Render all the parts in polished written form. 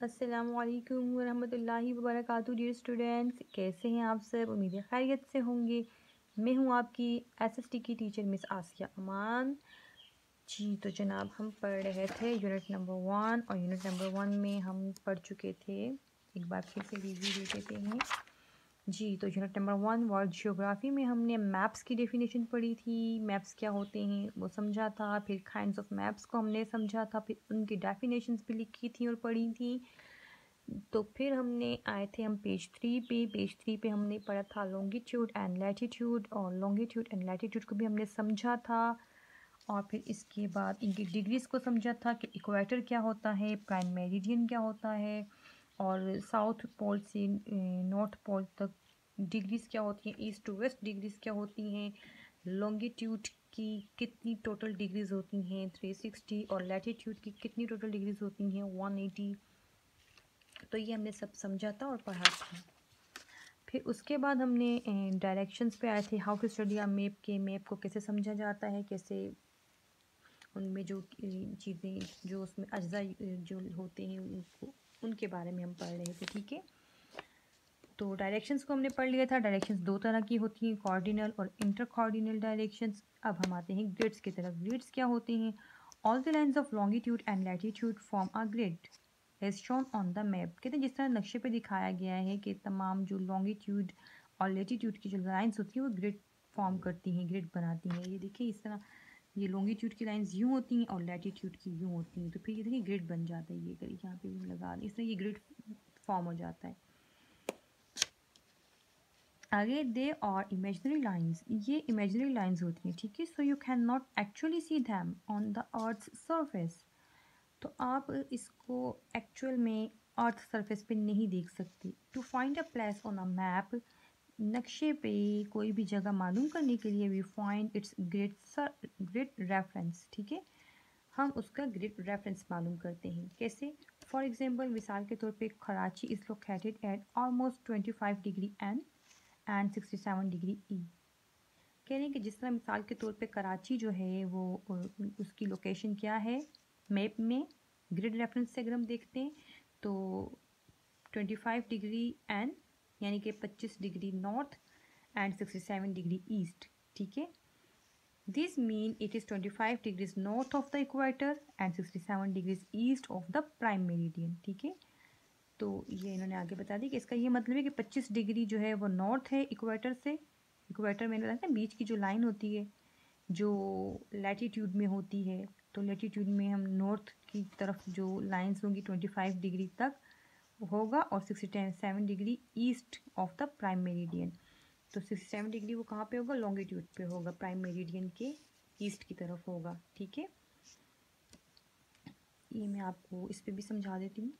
अस्सलामुअलैकुम वरहमतुल्लाहि वबरकातुहू। Dear students, कैसे हैं आप सब? उम्मीद है खैरियत से होंगे। मैं हूं आपकी एसएसटी की टीचर मिस आसिया अमान जी। तो जनाब, हम पढ़ रहे थे यूनिट नंबर 1 और यूनिट नंबर 1 में हम पढ़ चुके थे। एक बार फिर से रिव्यू दे देते हैं जी। तो यूनिट नंबर 1 वर्ल्ड जियोग्राफी में हमने मैप्स की डेफिनेशन पढ़ी थी। मैप्स क्या होते हैं वो समझा था। फिर काइंड्स ऑफ मैप्स को हमने समझा था। फिर उनकी डेफिनेशंस भी लिखी थी और पढ़ी थी। तो फिर हमने आए थे हम पेज 3 पे हमने पढ़ा था लॉन्गिट्यूड एंड लैटिट्यूड, और लॉन्गिट्यूड एंड लैटिट्यूड को भी हमने समझा था। और फिर इसके बाद इनकी डिग्रीज़ को समझा था कि इक्वेटर क्या होता है, प्राइम मेरिडियन क्या होता है, और साउथ पोल से नॉर्थ पोल तक डिग्रीज़ क्या होती हैं, ईस्ट टू वेस्ट डिग्रीज़ क्या होती हैं, लॉन्गिट्यूड की कितनी टोटल डिग्रीज़ होती हैं 360, और लैटिट्यूड की कितनी टोटल डिग्रीज़ होती हैं 180। तो ये हमने सब समझा था और पढ़ा था। फिर उसके बाद हमने डायरेक्शंस पे आए थे। How to study a map, के मैप को कैसे समझा जाता है, कैसे उनमें जो चीज़ें जो उसमें अज्जा जो होते हैं उनको उनके बारे में हम पढ़ रहे थे। ठीक है, तो डायरेक्शंस को हमने पढ़ लिया था। डायरेक्शंस दो तरह की होती हैं, कॉर्डिनल और इंटर कॉर्डिनल डायरेक्शंस। अब हम आते हैं ग्रिड्स की तरफ। ग्रिड्स क्या होते हैं? All the lines of longitude and latitude form a grid as shown on the map. कहते हैं जिस तरह नक्शे पे दिखाया गया है कि तमाम जो लॉन्गिट्यूड और लैटिट्यूड की जो लाइन्स होती हैं वो ग्रिड फॉर्म करती हैं, ग्रिड बनाती हैं। ये देखिए इस तरह ये लॉन्गिट्यूड की लाइन्स यूँ होती हैं और लैटिट्यूड की यूँ होती हैं। तो फिर ये देखिए ग्रिड बन जाता है। ये करिए यहाँ पे भी लगा दें, इस तरह ये ग्रिड फॉर्म हो जाता है। आगे दे और इमेजनरी लाइन्स, ये इमेजनरी लाइन्स होती हैं। ठीक है, so you can not actually see them on the earth surface. तो आप इसको एक्चुअल में अर्थ सरफेस पे नहीं देख सकते। To find a place on a map, नक्शे पे कोई भी जगह मालूम करने के लिए we find its grid reference. ठीक है, हम उसका ग्रिड रेफरेंस मालूम करते हैं। कैसे? फॉर एग्जांपल, मिसाल के तौर पे Karachi is located at almost 25 degree N and 67 degree E. कह रहे हैं कि जिस तरह मिसाल के तौर पे कराची जो है वो उसकी लोकेशन क्या है मैप में ग्रिड रेफरेंस से अगर हम देखते हैं तो 25 डिग्री एन यानी कि 25 degree north and 67 degree east. ठीक है, this mean it is 25 degrees north of the equator and 67 degrees east of the prime meridian. ठीक है, तो ये इन्होंने आगे बता दी कि इसका ये मतलब है कि 25 डिग्री जो है वो नॉर्थ है इक्वेटर से। इक्वेटर में बताया बीच की जो लाइन होती है जो लैटिट्यूड में होती है, तो लैटिट्यूड में हम नॉर्थ की तरफ जो लाइंस होंगी 25 डिग्री तक होगा, और 67 degree east of the prime meridian. तो 67 डिग्री वो कहाँ पे होगा? लॉन्गिट्यूड पे होगा, प्राइम मेरिडियन के ईस्ट की तरफ होगा। ठीक है, ये मैं आपको इस पर भी समझा देती हूँ,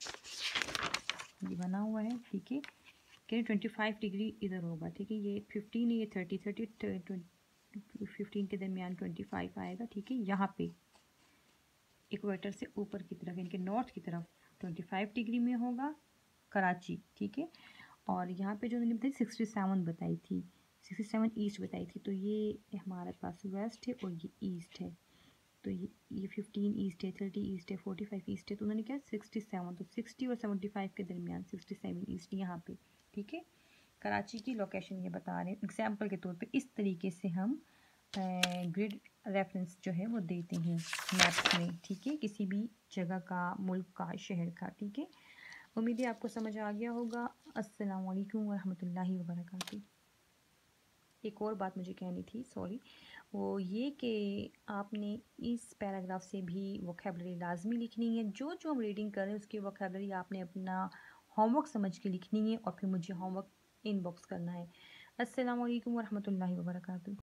ये बना हुआ है। ठीक है, कि 25 डिग्री इधर होगा। ठीक है, ये 15 है, ये 30 15 के दरमियान 25 आएगा। ठीक है, यहाँ पे इक्वेटर से ऊपर की तरफ यानी कि नॉर्थ की तरफ 25 डिग्री में होगा कराची। ठीक है, और यहाँ पे जो मैंने बताई 67 बताई थी, 67 ईस्ट बताई थी, तो ये हमारे पास वेस्ट है और ये ईस्ट है। तो ये 15 ईस्ट है, 30 ईस्ट है, 45 ईस्ट है, तो उन्होंने क्या 67, तो 60 और 75 के दरमियान 67 ईस्ट यहाँ पे। ठीक है, कराची की लोकेशन ये बता रहे हैं एग्जाम्पल के तौर पे। इस तरीके से हम ग्रिड रेफरेंस जो है वो देते हैं मैप्स में। ठीक है, किसी भी जगह का, मुल्क का, शहर का। ठीक है, उम्मीद है आपको समझ आ गया होगा। अस्सलाम वालेकुम वरहमतुल्लाहि वबरकातुहू। एक और बात मुझे कहनी थी, सॉरी, वो ये कि आपने इस पैराग्राफ से भी वोकेबलरी लाजमी लिखनी है। जो जो हम रीडिंग कर रहे हैं उसकी वोकेबलरी आपने अपना होमवर्क समझ के लिखनी है और फिर मुझे होमवर्क इनबॉक्स करना है। अस्सलाम वालेकुम वरहमतुल्लाहि वबरकातुहू।